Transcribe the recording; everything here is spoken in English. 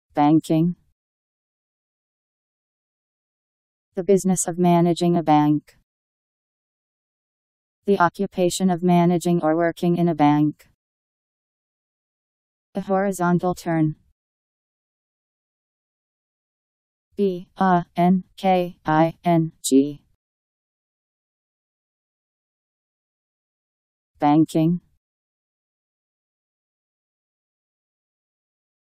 Banking. The business of managing a bank. The occupation of managing or working in a bank. A horizontal turn. B-A-N-K-I-N-G. Banking.